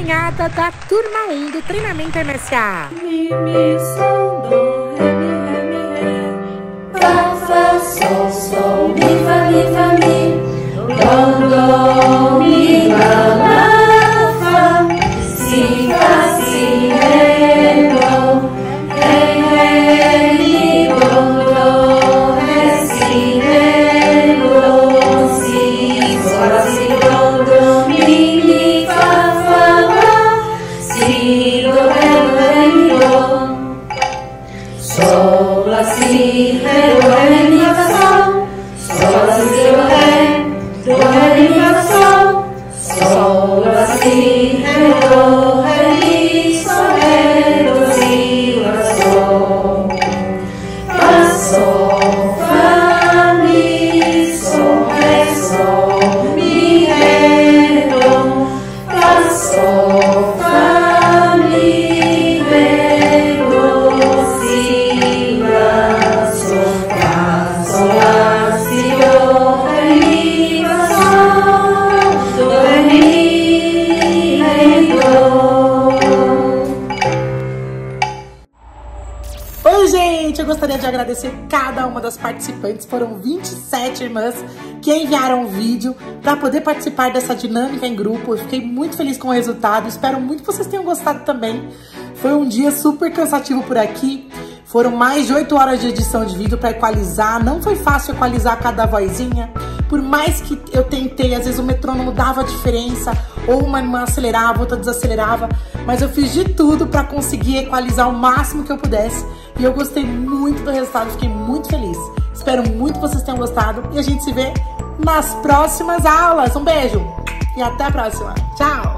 acompanhada da turma 1 do treinamento MSA. Mi, mi, sol, do, ré, mi, ré. Fá, fá, sol, sol, mi, fá, mi. Do, mi, lá, lá, fá. Si, fá, si, ré, do. Ré, mi, do, ré, si, ré, do, si, sol, lá, si, do, mi, fá, fá, lá. Si, do, ré, mi, do. Sol, lá, si, ré, mi, fá, sol. Sol, lá, si, do, ré, mi, fá, sol. Sol, lá, si, do, ré, mi, sol, ré, do, si, lá, sol. Fá, sol, fá, mi, sol, ré, sol, mi, ré, do. Fá, sol, fá, mi, ré, do, si, lá, sol. Fá, sol, lá, si, do, ré, mi, fá, sol. Do, ré, mi, ré, do. Oi, gente! Eu gostaria de agradecer cada uma das participantes. Foram 27 irmãs que enviaram o vídeo para poder participar dessa dinâmica em grupo. Eu fiquei muito feliz com o resultado. Espero muito que vocês tenham gostado também. Foi um dia super cansativo por aqui. Foram mais de 8 horas de edição de vídeo para equalizar. Não foi fácil equalizar cada vozinha. Por mais que eu tentei, às vezes o metrônomo dava diferença, ou uma irmã acelerava, outra desacelerava, mas eu fiz de tudo para conseguir equalizar o máximo que eu pudesse. E eu gostei muito do resultado, fiquei muito feliz. Espero muito que vocês tenham gostado e a gente se vê nas próximas aulas. Um beijo e até a próxima. Tchau!